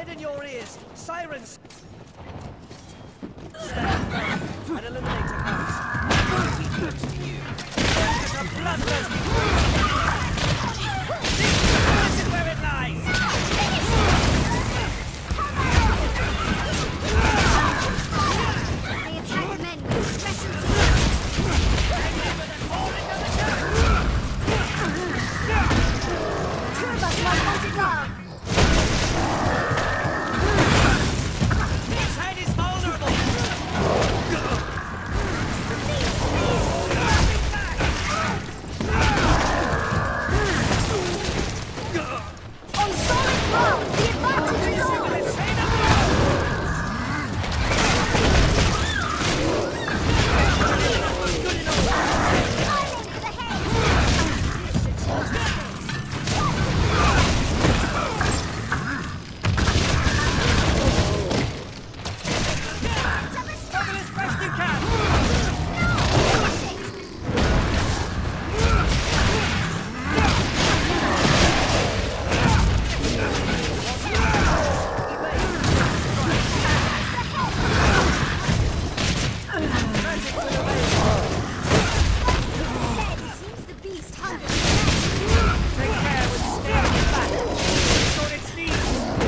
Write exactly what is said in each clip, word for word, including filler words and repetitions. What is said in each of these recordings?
Deaden your ears! Sirens! Stand back. An eliminator comes. Keep close to you. This is a bloodthirsty This is where it lies! They attack men with stress and fear. Two of us like wanted love. His head is vulnerable! On solid ground, the advantage is ours. Island for the Cover as best you can! Seems the beast hungry. Take care with staring it back! It's on its knees!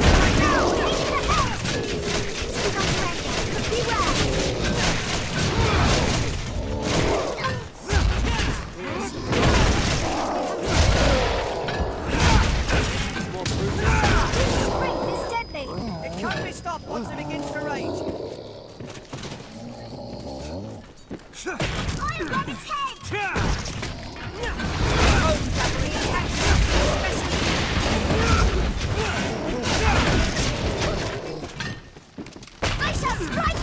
It can't be stopped once it begins to rage! I've got its head! Home cavalry attacks! I shall strike